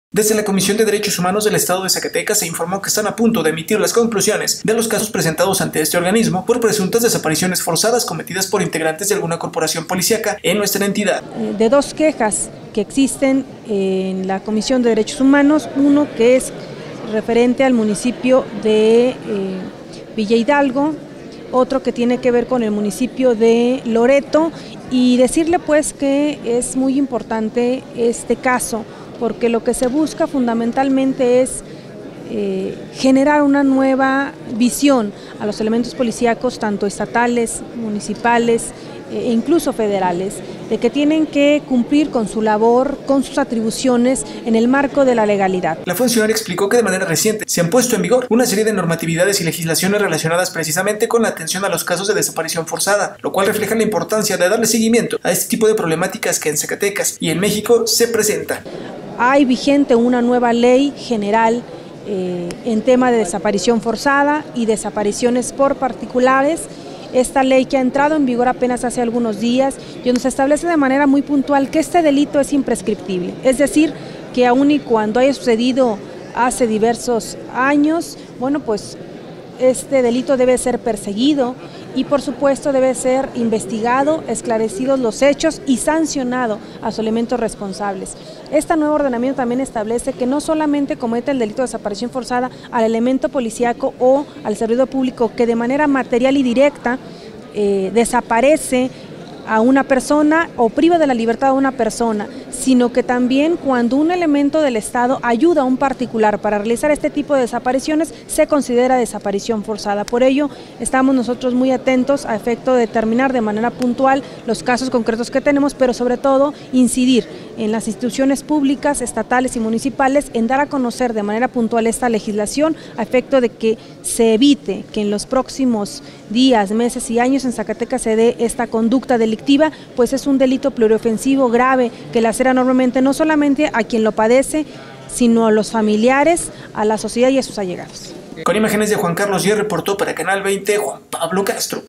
Desde la Comisión de Derechos Humanos del Estado de Zacatecas se informó que están a punto de emitir las conclusiones de los casos presentados ante este organismo por presuntas desapariciones forzadas cometidas por integrantes de alguna corporación policíaca en nuestra entidad. De dos quejas que existen en la Comisión de Derechos Humanos, uno que es referente al municipio de Villa Hidalgo, otro que tiene que ver con el municipio de Loreto, y decirle pues que es muy importante este caso, porque lo que se busca fundamentalmente es generar una nueva visión a los elementos policíacos, tanto estatales, municipales e incluso federales, de que tienen que cumplir con su labor, con sus atribuciones en el marco de la legalidad. La funcionaria explicó que de manera reciente se han puesto en vigor una serie de normatividades y legislaciones relacionadas precisamente con la atención a los casos de desaparición forzada, lo cual refleja la importancia de darle seguimiento a este tipo de problemáticas que en Zacatecas y en México se presentan. Hay vigente una nueva ley general en tema de desaparición forzada y desapariciones por particulares. Esta ley, que ha entrado en vigor apenas hace algunos días, y donde se establece de manera muy puntual que este delito es imprescriptible, es decir, que aun y cuando haya sucedido hace diversos años, bueno, pues este delito debe ser perseguido y por supuesto debe ser investigado, esclarecidos los hechos y sancionado a los elementos responsables. Este nuevo ordenamiento también establece que no solamente comete el delito de desaparición forzada al elemento policíaco o al servidor público que de manera material y directa desaparece a una persona o priva de la libertad a una persona, sino que también cuando un elemento del Estado ayuda a un particular para realizar este tipo de desapariciones, se considera desaparición forzada. Por ello, estamos nosotros muy atentos a efecto de determinar de manera puntual los casos concretos que tenemos, pero sobre todo incidir en las instituciones públicas, estatales y municipales en dar a conocer de manera puntual esta legislación a efecto de que se evite que en los próximos días, meses y años en Zacatecas se dé esta conducta delictiva, pues es un delito pluriofensivo grave que lacera enormemente no solamente a quien lo padece, sino a los familiares, a la sociedad y a sus allegados. Con imágenes de Juan Carlos Díaz, reportó para Canal 20 Juan Pablo Castro.